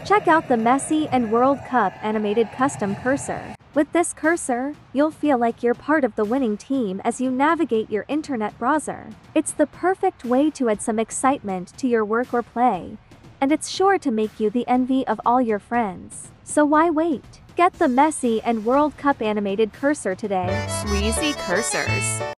Check out the Messi and World Cup animated custom cursor. With this cursor, you'll feel like you're part of the winning team as you navigate your internet browser. It's the perfect way to add some excitement to your work or play, and it's sure to make you the envy of all your friends. So why wait? Get the Messi and World Cup animated cursor today. Sweezy cursors.